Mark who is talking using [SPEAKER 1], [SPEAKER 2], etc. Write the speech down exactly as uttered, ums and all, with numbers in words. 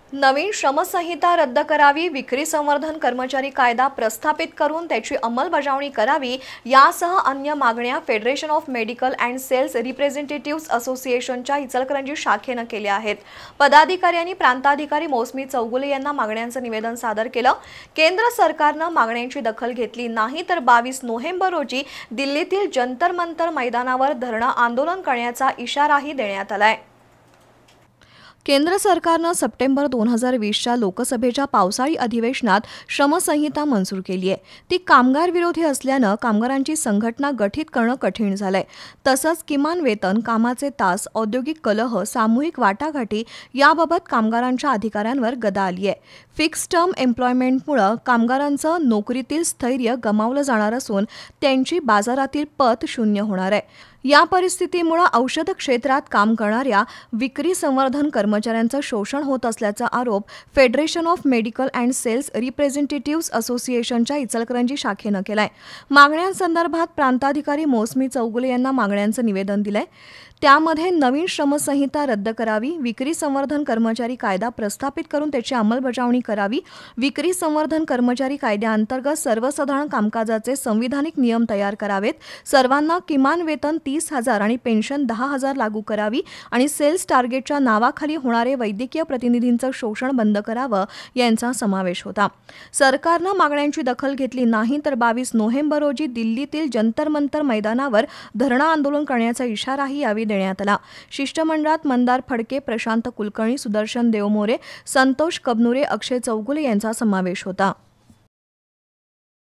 [SPEAKER 1] नवीन श्रमसंहिता रद्द करावी, विक्री संवर्धन कर्मचारी कायदा प्रस्थापित करून त्याची अंमलबजावणी करावी यासह अन्य मागण्या federation of medical and sales representatives असोसिएशनच्या इचलकरंजी शाखेनं केल्या आहेत। पदाधिकारी आणि प्रांताधिकारी मौसमी चौगुले यांना मागण्यांचं निवेदन सादर केलं। केंद्र सरकारनं मागण्यांची दखल घेतली नाही तर बावीस नोव्हेंबर रोजी दिल्लीतील जंतर मंतर मैदानावर धरणं आंदोलन करण्याचा इशाराही देण्यात आलाय। केंद्र सरकारनं सप्टेंबर दोन हजार वीसच्या लोकसभेच्या पावसाळी अधिवेशनात श्रमसंहिता मंजूर केली आहे। ती कामगार विरोधी असल्यानं कामगारांची संघटना गठीत करणं कठीण झालंय। तसंच किमान वेतन, कामाचे तास, औद्योगिक कलह, सामूहिक वाटाघाटी याबाबत कामगारांच्या अधिकाऱ्यांवर गदा आली आहे। फिक्स टर्म एम्प्लॉयमेंटमुळे कामगारांचं नोकरीतील स्थैर्य गमावलं जाणार असून त्यांची बाजारातील पत शून्य होणार आहे। या परिस्थितीमुळे औषध क्षेत्रात काम करणाऱ्या विक्री संवर्धन कर्मचाऱ्यांचं शोषण होत असल्याचा आरोप federation of medical and sales representatives असोसिएशनच्या इचलकरंजी शाखेनं केलाय। मागण्यांसंदर्भात प्रांताधिकारी मौसमी चौगुले यांना मागण्यांचं निवेदन दिलंय। त्यामध्ये नवीन श्रमसंहिता रद्द करावी, विक्री संवर्धन कर्मचारी कायदा प्रस्थापित करून त्याची अंमलबजावणी करावी, विक्री संवर्धन कर्मचारी कायद्याअंतर्गत सर्वसाधारण कामकाजाचे संविधानिक नियम तयार करावेत, सर्वांना किमान वेतन तीस हजार आणि पेन्शन दहा हजार लागू करावी आणि सेल्स टार्गेटच्या नावाखाली होणारे वैद्यकीय प्रतिनिधींचं शोषण बंद करावं यांचा समावेश होता। सरकारनं मागण्यांची दखल घेतली नाही तर बावीस नोव्हेंबर रोजी दिल्लीतील जंतर मंतर मैदानावर धरणं आंदोलन करण्याचा इशाराही यावेळी देण्यात आला। शिष्टमंडळात मंदार फडके, प्रशांत कुलकर्णी, सुदर्शन देवमोरे, संतोष कबनुरे, अक्षय चौगुले यांचा समावेश होता।